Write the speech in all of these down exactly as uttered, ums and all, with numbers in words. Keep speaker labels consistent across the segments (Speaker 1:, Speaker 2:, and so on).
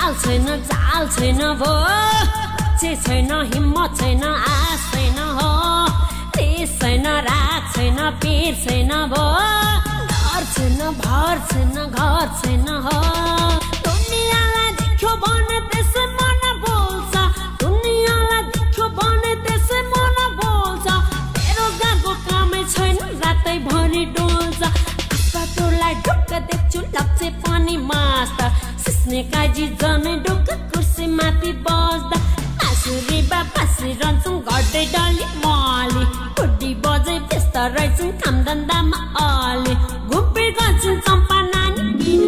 Speaker 1: ताल छैन चाल छैन भो चे छैन हिम्मत छैन आश छैन हो रिस छैन राग छैन पीर छैन भो डर छैन भर छैन घर छैन हो दुनियाँलाई देख्यो भने त्यसै मन बोल्छ दुनियाँलाई देख्यो भने त्यसै मन बोल्छ बेरोजगारको कामै छैन रातैभरि डोल्छ बाटोलाई ढुक्क देख्छु लप्चे पनि मास्ता सिस्ने काजी जनै ढुक्क कुर्सी माथि बस्दा आसुरी बा बसिरहन्छन् गर्दै डल्ली मली खुड्डी बजै व्यस्त रहेछन् काम धन्दामा अलि घुप्पी गर्छन् चम्पा नानी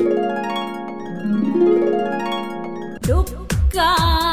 Speaker 1: ढुक्का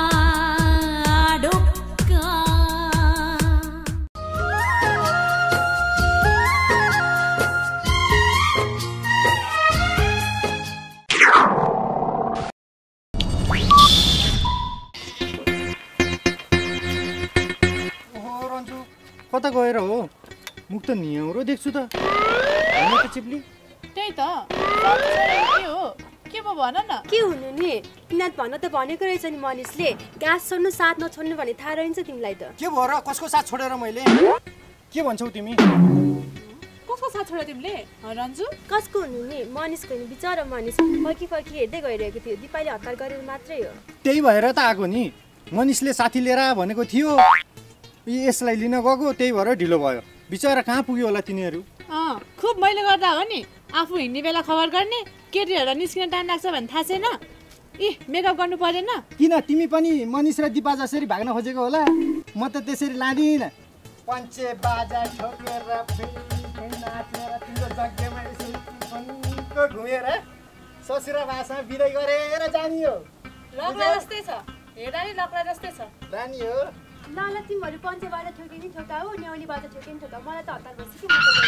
Speaker 2: कता गएर हो मुख त नियाउरो देख्छु त हैन त चिप्ली
Speaker 3: त्यही त के हो के भयो भन न
Speaker 4: के हुनु नि किन भन्न त भनेको रहेछ नि मनिषले गाँस छोड्नु साथ नछोड्नु भने थाहा रहन्छ तिमीलाई त
Speaker 2: के भयो र कसको साथ छोडेर मैले के भन्छौ तिमी
Speaker 3: कसको साथ छोड्यो तिमीले रन्जु
Speaker 4: कसको हुनु नि मनिषको नि बिचारा मनिष फर्की फर्की हेर्दै गइरहेको थियो दिपाली हतार गरेर मात्रै हो
Speaker 2: त्यही भएर त आको नि मनिषले साथी लिएर भनेको थियो यसलाई लिन गएको त्यही भएर ढिलो भयो बिचारा कहाँ पुग्यो होला तिनीहरू
Speaker 3: अँ खुब मैले गर्दा हो नि आफू हिँड्ने बेला खबर गर्ने केटीहरूलाई निस्किन टाइम लाग्छ भने थाहा छैन इ मेकअप गर्नु परेन
Speaker 2: किन तिमी पनि मनिष र दिपा जसरी भाग्न खोजेको होला म त त्यसरी लाँदिन पञ्चे बाजा ठोकेर नाचेर तिम्रो जग्गामा यसरी घुमेर ससुरा भाषामा बिदाई गरेर जानी हो
Speaker 3: लक्रा जस्तै छ हेर्दा नि लक्रा जस्तै छ
Speaker 2: जानी हो
Speaker 4: ल ल तिमीहरू पञ्चे बाजा ठोके नि ठोकाऊ न्याउली बाजा ठोके नि ठोकाऊ मलाई त हतार भइसक्यो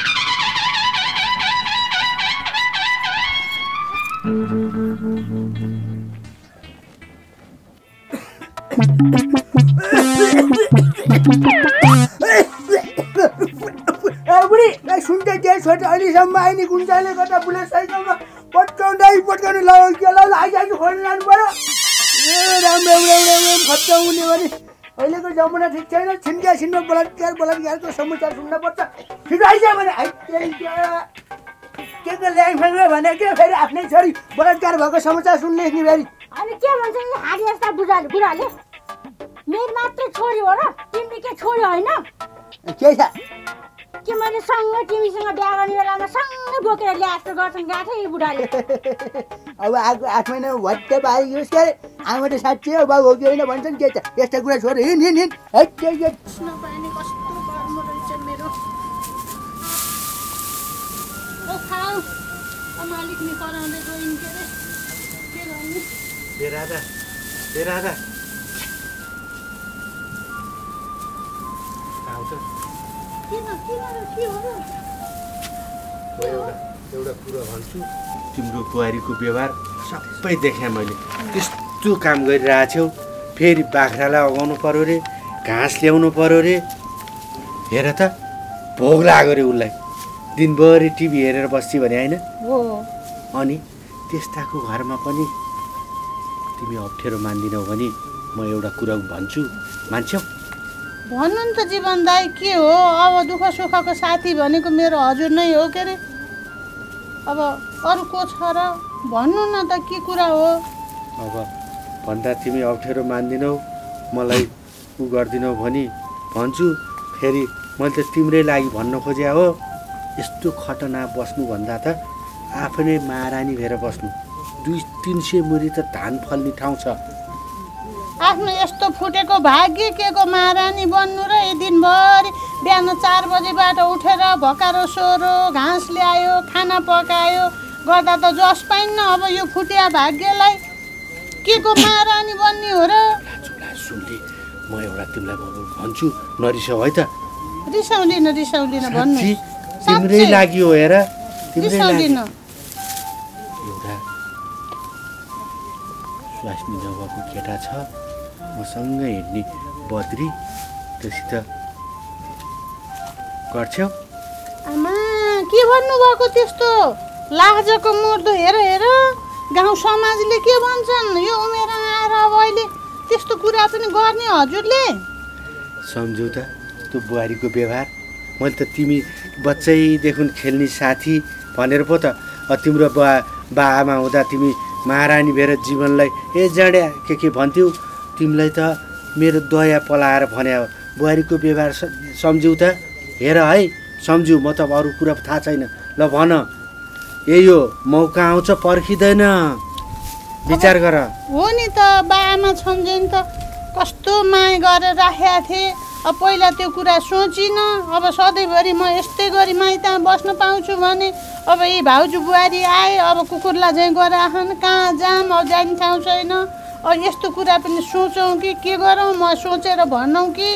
Speaker 5: बुढी सुन्दै त्यही छोटो अहिलेसम्म आइने गुन्जाले गर्दा बुलेट साइकलमा पट्काउँदै पट्काउनु लागिसक्यो खोल्नु लानु पर्यो राम्रो एउटा खर्च हुने भने अहिलेको जमाना ठिक छैन छिन्का छिनमा बलात्कार बलात्कारको समस्या सुन्नुपर्छ ठिक आइज भने के के ल्याङ भने के फेरि आफ्नै छोरी बलात्कार भएको समाचार सुन्ने नि फेरि
Speaker 6: अनि के भन्छ नि हाडी जस्ता बुढाले बुढाले मेरो मात्र छोरी हो र तिमी के छोरी होइन
Speaker 5: के छ
Speaker 6: के मैले सँगै तिमीसँग बिहा गर्ने बेलामा सँगै बोकेर ल्याएको गर्छन् गाथे यी बुढाले
Speaker 5: अब आएको आठ महिना भट्ट पारियोस् के आमा त साँच्चै हो बाउ हो कि होइन भन्छन् के छ यस्ता कुरा छोड हिँड हिँड हिँड
Speaker 6: नपाइने कस्तो कर्म रहेछ मेरो ओ खाऊ मालिक नि कराउँदै गइन् के रे के गर्नु
Speaker 2: बेरादा बेरादा आउँछ
Speaker 6: किन किन के हो र
Speaker 2: एउटा एउटा कुरा भन्छु तिम्रो बुहारीको व्यवहार सबै देखेँ मैले त्यस्तो काम गरिरहेछौ फेरि बाख्रालाई अगाउनु पर्यो रे घाँस ल्याउनु पर्यो रे हेर त भोग लाग्यो रे उसलाई दिनभरि टिभी हेरेर बस्छ भने होइन
Speaker 6: हो
Speaker 2: अनि त्यस्ताको घरमा पनि तिमी अप्ठ्यारो मान्दिनौ भने म एउटा कुरा भन्छु मान्छौ
Speaker 7: भन्नु नि त जीवन दाइ के हो अब दुःख सुखको साथी भनेको मेरो हजुर नै हो के अरे अब अरू को छ र भन्नु न त के कुरा हो
Speaker 2: अब भन्दा तिमी अप्ठ्यारो मान्दिनौ मलाई उ गर्दिनौ भनी भन्छु फेरि मैले त तिम्रै लागि भन्न खोजे हो यस्तो खटना बस्नुभन्दा त आफै महारानी भएर बस्नु दुई तिन सय मुरी त धान फल्ने ठाउँ छ
Speaker 7: आफ्नो यस्तो फुटेको भाग्य के को महारानी बन्नु र यी दिनभरि बिहान चार बजीबाट उठेर भकारो सोरो घाँस ल्यायो खाना पकायो गर्दा त जस पाइन्न अब यो फुटिया भाग्यलाई के को महारानी बन्ने हो र
Speaker 2: सुनले म एउटा तिमीलाई भन्छु नरिसाउ है त
Speaker 7: रिसाउँदिन रिसाउँदिन भन्नु
Speaker 2: तिम्रै लागि हो हेर तिम्रै लागि
Speaker 7: रिसाउँदिन
Speaker 2: एउटा स्वास्नी जग्गाको केटा छ मसँग हिँड्ने बद्री त्योसित गर्छौ
Speaker 7: आमा के भन्नुभएको त्यस्तो लाजको मर्दो हेर हेर गाउँ समाजले के भन्छन् यो उमेरमा अब अहिले त्यस्तो कुरा पनि गर्ने हजुरले?
Speaker 2: सम्झौ त त्यो बुहारीको व्यवहार। मैले त तिमी बच्चैदेखि खेल्ने साथी भनेर पो त तिम्रो बा बा आमा हुँदा तिमी महारानी भएर जीवनलाई ए जाड्या के के भन्थ्यौ। तिमीलाई त मेरो दया पलाएर भने बुहारीको व्यवहार सम्झौ त। हेर है सम्झौ, म त अरू कुरा थाहा छैन। ल भन, यही हो मौका आउँछ पर्खिँदैन, विचार गर।
Speaker 7: हो नि त, बा आमा सम्झे नि त कस्तो माया गरेर राखेका थिएँ। अब पहिला त्यो कुरा सोचिनँ। अब सधैँभरि म यस्तै गरी माइतमा बस्न पाउँछु भने अब यी भाउजू बुहारी आए अब कुकुरलाई झैँ गएर आखन कहाँ जाम, अब जाने ठाउँ छैन। अब यस्तो कुरा पनि सोचौँ कि के गरौँ, म सोचेर भनौँ कि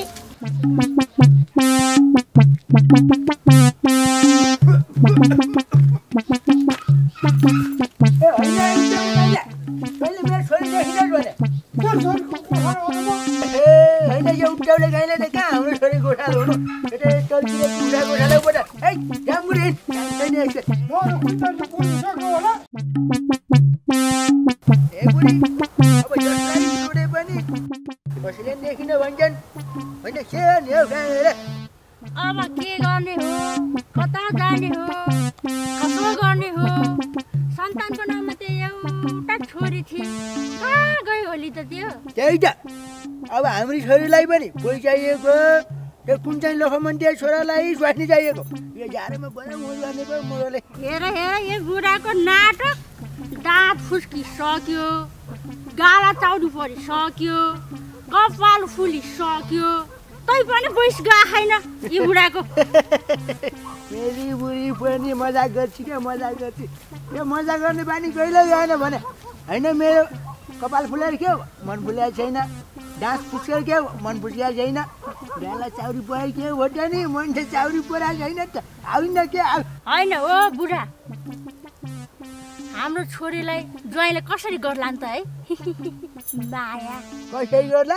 Speaker 6: अब के गर्ने हो, कता जाने हो, कसो गर्ने हो। सन्तानको नाममा त एउटा छोरी थिए, कहाँ गयो होली त त्यो?
Speaker 5: त्यही त, अब हाम्रो छोरीलाई पनि कोही चाहिएको। त्यो कुन चाहिँ लोकमन्त्री छोरालाई स्वास्नी चाहिएको। यो जाडोमा बडा मोज गर्ने पो मोरले।
Speaker 6: हेर हेर यो बुढाको नाटक। दाँत फुस्की सक्यो, गाला चाउरी परि सक्यो, कपाल फुली सक्यो, तै पनि बैस गएको छैन यो बुढाको।
Speaker 5: मेरी बुढी पनि मजाक गर्छ क्या, मजाक गर्छ। यो मजाक गर्ने बानी कहिले गएन भने होइन। मेरो कपाल फुलेर के हो, मन फुलेको छैन। डाँस फुस्केर के हो, मन फुस्केको छैन। गाला चाउरी परे के हो नि, मान्छे चाउरी परेको छैन त। होइन के
Speaker 6: होइन ओ बुढा, हाम्रो छोरीलाई ज्वाइँले कसरी गर्ला नि त है? माया
Speaker 5: कसरी गर्ला?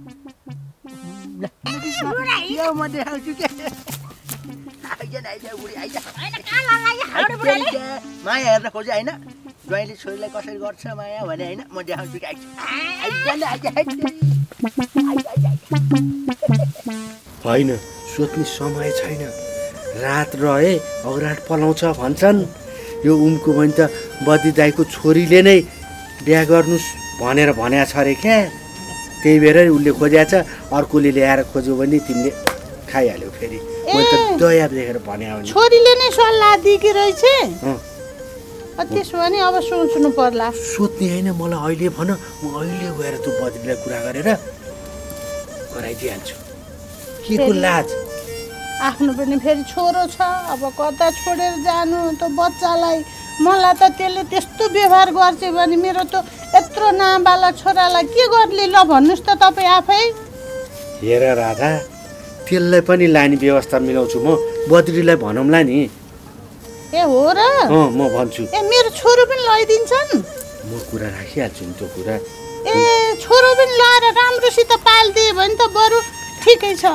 Speaker 5: यो म देखाउँछु के। माया हेर्न खोजे होइन, ज्वाइँले छोरीलाई कसरी गर्छ माया भने होइन, म देखाउँछु कि।
Speaker 2: होइन, सोध्ने समय छैन। रात रहे अग्राट पलाउँछ भन्छन्। यो उमको बहिनी त बदी दाईको छोरीले नै बिहा गर्नु भनेर भनेको छ अरे क्या। त्यही भएर उसले खोजेको छ। अर्कोले ल्याएर खोज्यो भने तिमीले खाइहाल्यो फेरि। मैले त दया देखेर भने
Speaker 7: छोरीले नै सल्लाह दिएकी रहेछ। त्यसो भने अब सोच्नु पर्ला।
Speaker 2: सोध्ने होइन, मलाई अहिले भन, म अहिले गएर त्यो बद्रीलाई कुरा गरेर गराइदिइहाल्छु। के को लाज?
Speaker 7: आफ्नो पनि फेरि छोरो छ, अब कता छोडेर जानु त बच्चालाई। मलाई त त्यसले त्यस्तो व्यवहार गर्छ भने मेरो त यत्रो नाबालक छोरालाई के गर्ने? ल भन्नुहोस् त तपाईँ आफै।
Speaker 2: हेर राधा, त्यसलाई पनि लाने व्यवस्था मिलाउँछु म। बद्रीलाई भनौँला नि।
Speaker 7: ए हो र?
Speaker 2: अँ म भन्छु।
Speaker 7: ए मेरो छोरो पनि लगाइदिन्छन्?
Speaker 2: म कुरा राखिहाल्छु नि त्यो कुरा।
Speaker 7: ए छोरो पनि लगाएर राम्रोसित पालिदिए भने त बरु ठिकै छ।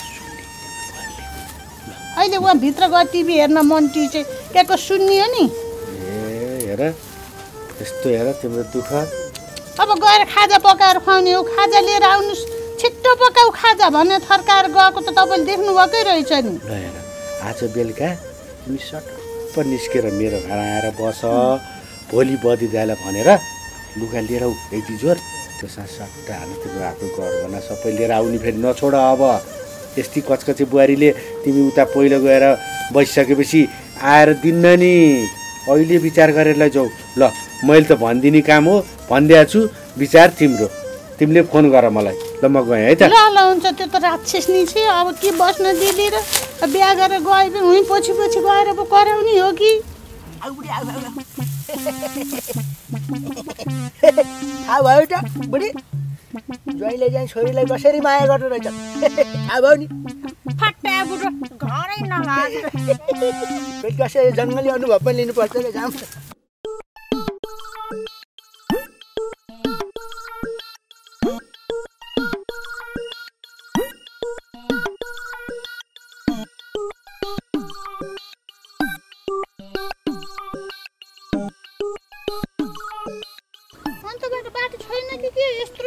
Speaker 7: अहिले उहाँ भित्र गएर टिभी हेर्न मन टिचे के को सुन्नियो नि।
Speaker 2: ए हेर यस्तो, हेर तिम्रो दुःख।
Speaker 7: अब गएर खाजा पकाएर खुवाउने हो, खाजा लिएर आउनुहोस्, छिट्टो पकाऊ खाजा भने थर्काएर गएको त तपाईँले देख्नुभएकै रहेछ नि।
Speaker 2: ल हेर, आज बेलुका तिमी सटप्प निस्केर मेरो घर आएर बस। भोलि बदी दाइलाई भनेर लुगा लिएर आऊ यति जोर। त्यो साथ सट्टा हाल्नु, तिम्रो आफ्नो गरगहना सबै लिएर आउने फेरि नछोड। अब यस्तै कचकचे बुहारीले तिमी उता पहिलो गएर बसिसकेपछि आएर दिन्न नि। अहिले विचार गरेर लैजाऊ। ल मैले त भनिदिने काम हो, भनिदिएको छु। विचार तिम्रो, तिमीले फोन गर मलाई। ल म गएँ है त।
Speaker 7: ल ल हुन्छ। त्यो त राक्षस नि छ। अब के बस्न दिदी र बिहा गरेर गए पनि उहीँ पछि पछि गएर पो कराउने हो कि?
Speaker 5: थाहा भयो त बुढी, ज्वाइँले चाहिँ छोरीलाई कसरी माया गर्दो रहेछ। थाहा भयो नि।
Speaker 6: फट्टा बुढो घरै नभएको
Speaker 5: कसरी जङ्गली अनुभव पनि लिनुपर्छ क्या जाम।
Speaker 7: बाटो छैन कि के यस्तो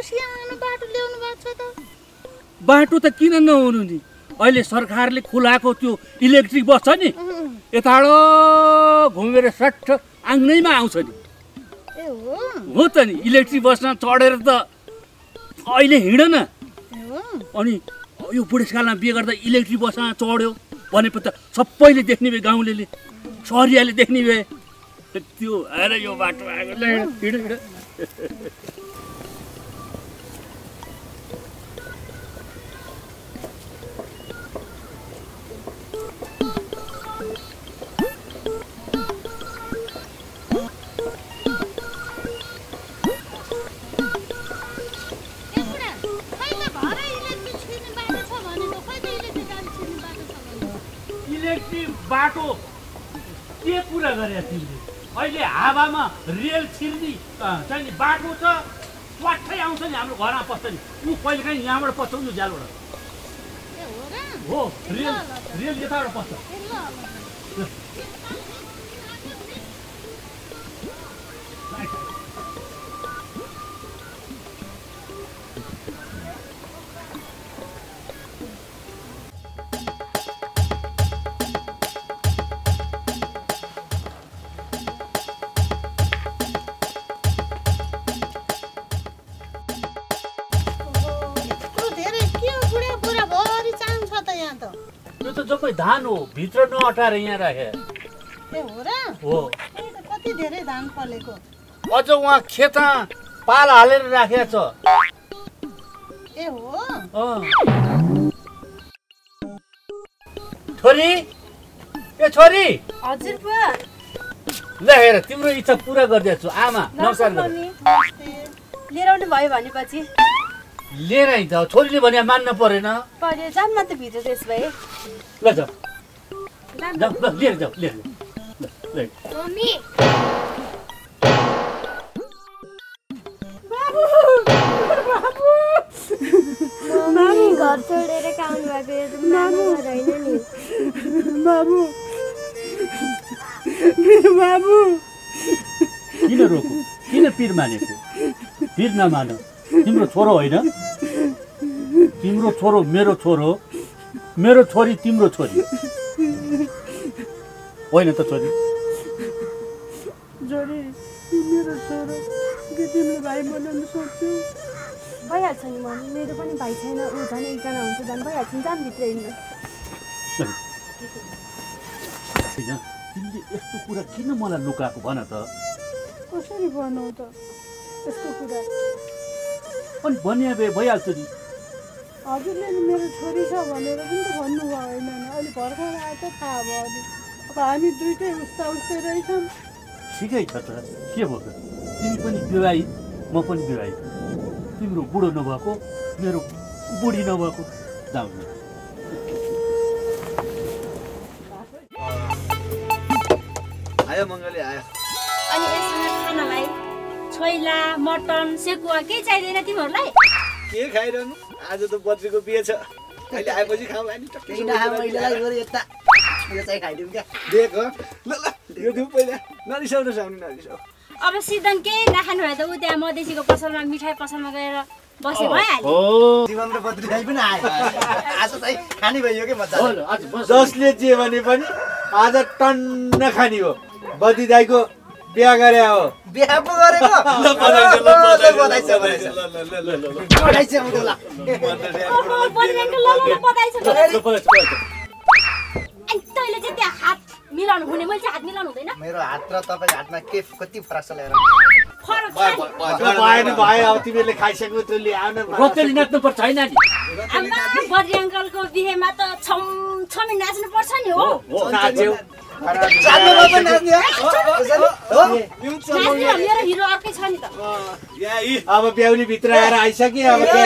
Speaker 7: छ त?
Speaker 8: बाटो त किन नहुनु नि? अहिले सरकारले खुलाएको त्यो इलेक्ट्रिक बस छ नि, यताडो घुमेर सट्ट आङ्गनैमा आउँछ नि।
Speaker 7: ए हो
Speaker 8: हो त नि, इलेक्ट्रिक बसमा चढेर त अहिले हिँड न। अनि यो बुढेसकालमा बिहे गर्दा इलेक्ट्रिक बसमा चढ्यो भनेपछि त सबैले देख्ने भए, गाउँलेले सहरियाले देख्ने भए। त्यो आएर यो बाटो आएको हिँड हिँड। बाटो के कुरा गरे तिमीले? अहिले हावामा रेल छिर्ने चाहिँ बाटो छ, स्वाट्ठै आउँछ नि हाम्रो घरमा पस्छ नि। ऊ कहिले काहीँ यहाँबाट पस्छ नि ज्यालबाट। हो रेल रेल यताबाट पस्छ। सबै धान हो, भित्र नअटाएर यहाँ राखे।
Speaker 7: ए हो र?
Speaker 8: हो।
Speaker 7: कति धेरै धान फलेको।
Speaker 8: अझ उहाँ खेतमा पाल हालेर राखेको छ।
Speaker 7: ए हो?
Speaker 8: अँ। छोरी, ए छोरी।
Speaker 4: हजुर बुवा।
Speaker 8: ल हेर, तिम्रो इच्छा पुरा गरिदिएको छु। आमा नमस्कार गर।
Speaker 4: लिएर आउनु भयो भनेपछि
Speaker 8: लिएर आइन्छ। छोरीले भने मान्न परेन।
Speaker 4: पर्यो, जाम न त भित्र त्यस भए।
Speaker 8: ल जाऊ जाऊ, ल लिएर जाऊ, लिएर जाऊ।
Speaker 4: मम्मी मम्मी घर छोडेर काम भएको नानु होइन नि।
Speaker 5: बाबु मेरो बाबु
Speaker 8: किन रोको? किन पिर मानेको? पिर नमान। तिम्रो छोरो होइन? तिम्रो छोरो मेरो छोरो, मेरो छोरी तिम्रो छोरी होइन त छोरी?
Speaker 5: छोरी मेरो छोरो के तिम्रो भाइ बनाउनु सक्छौ?
Speaker 4: भइहाल्छ नि मम्मी, मेरो पनि भाइ छैन। ऊ झन् एकजना हुन्छ, झन् भइहाल्छ नि। जाम भित्र हिँड्नु।
Speaker 8: तिमीले यस्तो कुरा किन मलाई लुकाएको भन त?
Speaker 5: कसरी भनौ त यसको कुरा?
Speaker 8: अनि भनिया भए भइहाल्छ नि।
Speaker 5: हजुरले नि मेरो छोरी छ भनेर पनि त भन्नुभयो होइन नि। अहिले भर्खर आएर त थाहा भयो। अनि अब हामी दुइटै उस्ता उस्तै रहेछौँ।
Speaker 8: ठिकै छ त, के भयो त? तिमी पनि विवाहित, म पनि विवाहित। तिम्रो बुढो नभएको, मेरो बुढी नभएको। जाउँ न।
Speaker 2: आयो मङ्गले आयो।
Speaker 6: अनि यसमा खानालाई छोइला, मटन, सेकुवा केही चाहिँदैन तिमीहरूलाई?
Speaker 2: के खाइरहनु? आज त बद्रीको बिहे छ। अहिले आएपछि खाउँला नि।
Speaker 9: केही नखा महिलालाई गएर यता यो चाहिँ खाइदिउँ क्या।
Speaker 2: देख ल ल यो दिउँ पहिला। नरिसाउ नसाउनु नरिसाउ।
Speaker 6: अब सिजन केही नखानु भए त ऊ त्यहाँ मधेसीको पसलमा मिठाई पसलमा गएर बसे भइहाल्यो।
Speaker 2: हो
Speaker 9: जीवन र बद्री दाइ पनि आयो। आज चाहिँ खाने भइयो के मजा।
Speaker 2: जसले जे भने पनि आज टन्न खाने हो। बद्री दाइको बिहा गरे हो।
Speaker 9: बिहा पो गरेको? ल बधाई छ, ल बधाई छ, बधाई छ। बधाई छ उठो ल।
Speaker 6: ओ बद्रीको ल ल बधाई छ। अनि तैले चाहिँ त्यहाँ हात मिलाउनु हुने, मैले चाहिँ हात मिलाउनु हुँदैन।
Speaker 9: मेरो हात र तपाईँको हातमा के कति फरक छ ल्याएर?
Speaker 6: फरक छ।
Speaker 2: भएन भयो, अब तिमीहरूले खाइसक्यो त्यो ल्याउन।
Speaker 8: रोतेली नाच्नु पर्छ होइन नि?
Speaker 6: आमा बद्री अङ्कलको बिहेमा त छम छमी नाच्नु पर्छ नि। हो
Speaker 2: नाच्यौ।
Speaker 9: चाल्नु बाबा नाच्ने हो?
Speaker 6: मेरो हिरो अर्कै छ नि त।
Speaker 2: अब ब्याउनी भित्र आएर आइसक्यो। अब के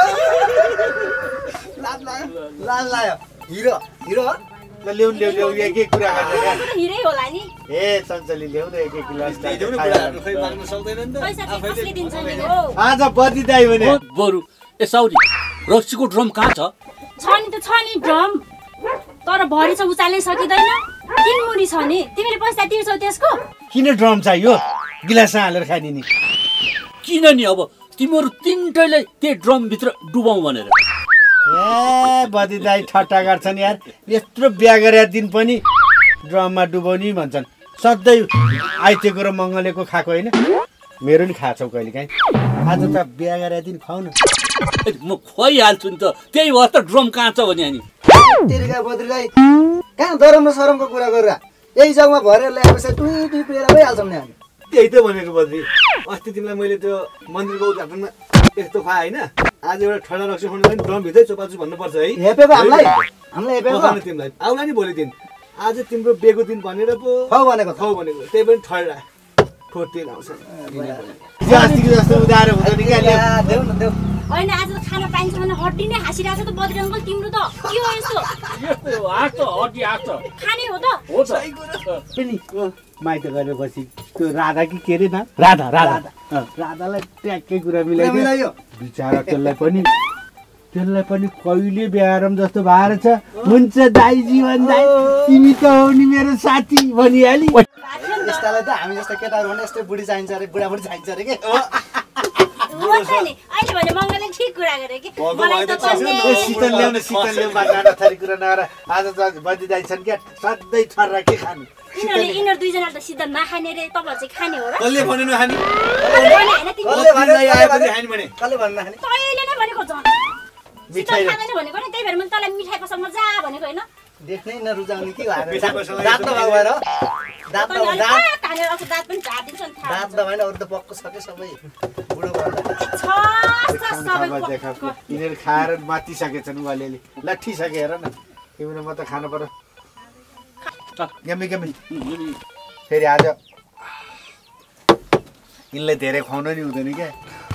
Speaker 9: लाज लाग्यो, लाज लाग्यो। हिरो हिरो
Speaker 2: ल ल्याउ ल्याउ ल्याउ एक एक कुरा गर्छ।
Speaker 6: हिरै होला नि।
Speaker 2: ए चञ्चली ल्याउ न एक एक गिलास।
Speaker 9: खै माग्न सक्दैनन् त।
Speaker 6: पैसा चाहिँ कसले दिन्छ नि? हो
Speaker 2: आज बद्री दाइ भने
Speaker 8: बरु ए साउरी रक्सीको ड्रम कहाँ छ?
Speaker 6: छ नि त, छ नि ड्रम, तर भरि छ, उचाल्नै सकिँदैन। किन मुनि छ नि? तिमीले पैसा तिर्छौ त्यसको?
Speaker 2: किन ड्रम चाहियो? गिलासमा हालेर खाने नि।
Speaker 8: किन नि? अब तिमीहरू तिनटैले त्यही ड्रमभित्र डुबाउँ भनेर।
Speaker 2: ए बदी दाई ठट्टा गर्छन् यार। यत्रो बिहा गरेर दिन पनि ड्रममा डुबाउने भन्छन्। सधैँ आइतेको र मङ्गलेको खाएको होइन? मेरो नि खाछौ कहिले काहीँ। आज त बिहा गरेर दिन खुवाउ न।
Speaker 8: म खुवाइहाल्छु नि त, त्यही भएर त ड्रम कहाँ छ भने अनि
Speaker 9: तेरिका बद्री दाई कहाँ दरम र सरमको कुरा गरेर यही जग्गामा भरेर ल्याएपछि टुई टुई पिएर भइहाल्छौँ नि हामी।
Speaker 10: त्यही त भनेको बद्री। अस्ति तिमीलाई मैले त्यो मन्दिरको उद्घाटनमा यस्तो खुवाएँ होइन? आज एउटा ठडा रक्सी खुवाउनु पनि ड्रमभित्रै चोपाचुप भन्नुपर्छ है।
Speaker 9: हेपेको हामीलाई हामीलाई हेपेको
Speaker 10: तिमीलाई आउला नि भोलि दिन। आज तिम्रो बेको दिन भनेर पो
Speaker 9: खाउ भनेको
Speaker 10: खाउ भनेको त्यही पनि ठडा ठोटेर आउँछ।
Speaker 2: अस्तिको जस्तो उधारो हुँदैन क्या।
Speaker 9: देऊ न देऊ।
Speaker 6: होइन आज त खाना पाइन्छ भने हड्डी नै हाँसिरहेको छ त बद्री अङ्कल तिम्रो त के हो यस्तो?
Speaker 8: यस्तो आएको छ हड्डी आएको छ।
Speaker 6: खाने हो त?
Speaker 8: हो त।
Speaker 2: पनि माइत गरेपछि त्यो राधा कि के अरे न? राधा राधा राधालाई ट्याक्कै कुरा मिलाइदियो। बिचरा त्यसलाई पनि त्यसलाई पनि कहिले बिहारम जस्तो भएर छ। हुन्छ दाइ जीवन दाइ तिमी त हो नि मेरो साथी भनिहाली।
Speaker 9: यस्तालाई त हामी जस्तो केटाहरू भने यस्तै बुढी चाहिन्छ अरे बुढाबुढी चाहिन्छ अरे के।
Speaker 6: अहिले भने मङ्गलले ठिक कुरा गरे कि मलाई त
Speaker 2: शीतल ल्याउन शीतल ल्याउन बाटो थरी कुरा नगर। आज त बदी दाइ छन् क्या सधैँ ठर्रा के खानु।
Speaker 6: यिनीहरूले यिनीहरू दुईजना त सिधा नखाने रे तपाईँहरू चाहिँ खाने हो र?
Speaker 10: कसले भन्यो नखाने?
Speaker 9: कसले भने कसले भन्नु नखाने?
Speaker 6: तैँले नै भनेको झन् मिठाई खाँदैन भनेको नि त्यही भएर मैले तँलाई मिठाई पसल मजा भनेको होइन?
Speaker 9: देख्नै नरुचाउने के भएर दाँत दबाएको भएर दाँत दबाएर
Speaker 6: दाँत पनि झारिदिन्छ नि
Speaker 9: दाँत दबाएन अरू त पक्क सक्यो सबै बुढो
Speaker 2: यिनीहरू खाएर मातिसकेछन् अलिअलि लट्ठिसके हेर न। तिमीले म त खानु पर्यो। गेमी गेमी फेरि आज यिनलाई धेरै खुवाउनु नि हुँदैन क्या।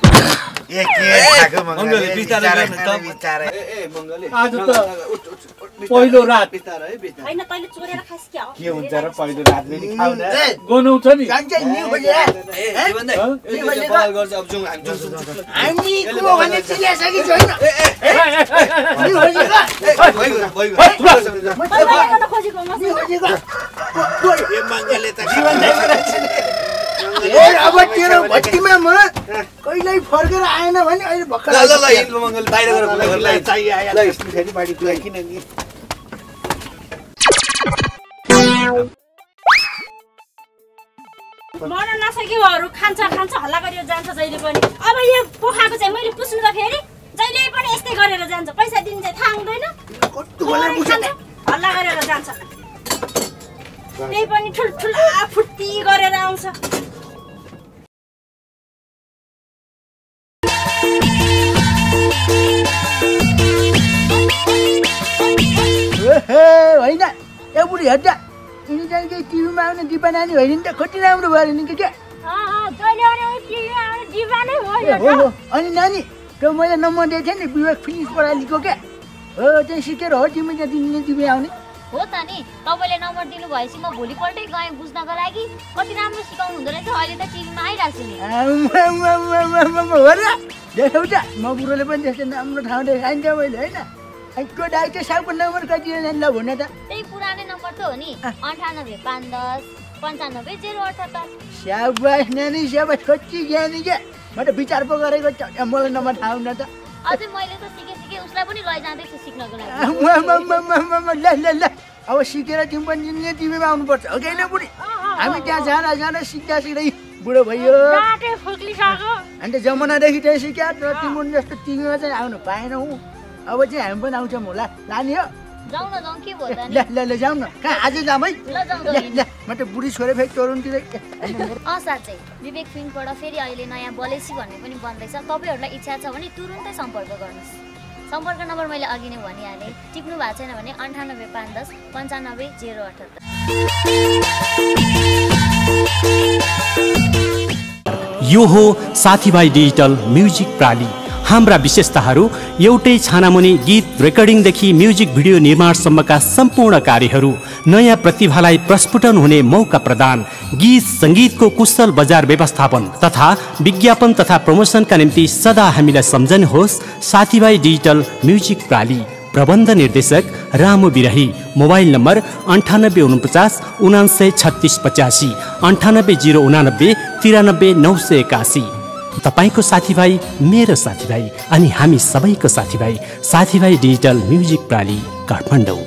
Speaker 8: आज त पहिलो रात
Speaker 6: होइन तैँले चोरेर खाइस् क्या हो?
Speaker 2: के हुन्छ र पहिलो रातले नि खाउ न।
Speaker 8: गनाउँछ नि।
Speaker 5: अब तेरो भट्टीमा म कहिल्यै फर्केर आएन भने अहिले भर्खर
Speaker 10: ल ल ल हिँड मङ्गल बाहिर गएर
Speaker 2: मलाई चाहियो आयो फेरि बाडी तुलाई किन नि।
Speaker 6: मन नसकेकोहरू खान्छ खान्छ हल्ला गरेर जान्छ जहिले पनि। अब यो पोखाको चाहिँ मैले पुस्नु त फेरि जहिले पनि यस्तै गरेर जान्छ। पैसा दिनु चाहिँ थाहा हुँदैन हल्ला गरेर जान्छ। त्यही पनि ठुल्ठुला फुर्ती गरेर आउँछ।
Speaker 5: होइन ए बुढी हेर्दा यिनी चाहिँ केही टिभीमा आउने दिपा नानी होइन नि त कति राम्रो भयो नि के अनि नानी त्यो मैले नम्बर दिएको थिएँ नि विवेक फिनिस पढालीको क्या हो त्यहाँ सिकेर हो तिमी त्यहाँ दिने टिभी आउने
Speaker 11: हो त नि। तपाईँले नम्बर दिनु भएपछि म भोलिपल्टै गएँ बुझ्नको लागि। कति राम्रो सिकाउनु हुँदो रहेछ। अहिले त टिभीमा आइरहेको छु नि।
Speaker 5: हो र देखाउ त म बुढोले पनि त्यस्तो राम्रो ठाउँ देखाइन्छ मैले होइन। को डाक्टर साहबको नम्बर कति ल भन त?
Speaker 11: त्यही पुरानै नम्बर त हो नि अन्ठानब्बे पाँच दस पन्चानब्बे जेरो अठहत्तर।
Speaker 5: स्याबास नानी स्याबास कति ज्ञानी क्या। म त विचार पो गरेको मलाई नम्बर थाहा हुन त।
Speaker 11: अझै मैले त सिके सिके उसलाई पनि लैजाँदैछु सिक्नको लागि।
Speaker 5: ल ल ल अब सिकेर तिमी पनि टिभीमा आउनुपर्छ हो कि होइन बुढी? हामी त्यहाँ जाँदा जाँदा सिक्दा सिक्दै बुढो भयो। अन्त जमानादेखि त्यही सिक्या तर तिम्रो जस्तो टिभीमा चाहिँ आउनु पाएनौ। अब चाहिँ हामी पनि आउँछौँ होला लाने हो।
Speaker 11: जाउँ न जाउँ के भयो त?
Speaker 5: ल ल ल जाउँ न। कहाँ आजै जाऊँ है?
Speaker 11: ल जाउँ
Speaker 5: ल म त बुढी छोरे फेरि तरुणतिर।
Speaker 11: अँ साँच्चै विवेक फिल्मबाट फेरि अहिले नयाँ बलेसी भन्ने पनि बन्दैछ। तपाईँहरूलाई इच्छा छ भने तुरुन्तै सम्पर्क गर्नुहोस्। सम्पर्क नम्बर मैले अघि नै भनिहालेँ। टिप्नु भएको छैन भने अन्ठानब्बे पाँच दस पन्चानब्बे जेरो अठहत्तर।
Speaker 12: यो हो साथीभाइ डिजिटल म्युजिक प्राली। हाम्रा विशेषताहरू एउटै छानामुनि गीत रेकर्डिङदेखि म्युजिक भिडियो निर्माणसम्मका सम्पूर्ण कार्यहरू, नयाँ प्रतिभालाई प्रस्फुटन हुने मौका प्रदान, गीत सङ्गीतको कुशल बजार व्यवस्थापन तथा विज्ञापन तथा प्रमोसनका निम्ति सदा हामीलाई सम्झनुहोस्। साथीभाइ डिजिटल म्युजिक प्राली। प्रबन्ध निर्देशक रामु बिरही। मोबाइल नम्बर अन्ठानब्बे उनपचास उनान्सय छत्तिस पचासी अन्ठानब्बे जिरो उनानब्बे तिरानब्बे नौ सय एकासी। तपाईँको साथीभाइ मेरो साथीभाइ अनि हामी सबैको साथीभाइ साथीभाइ डिजिटल म्युजिक प्राली काठमाडौँ।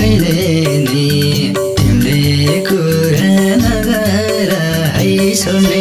Speaker 13: सुने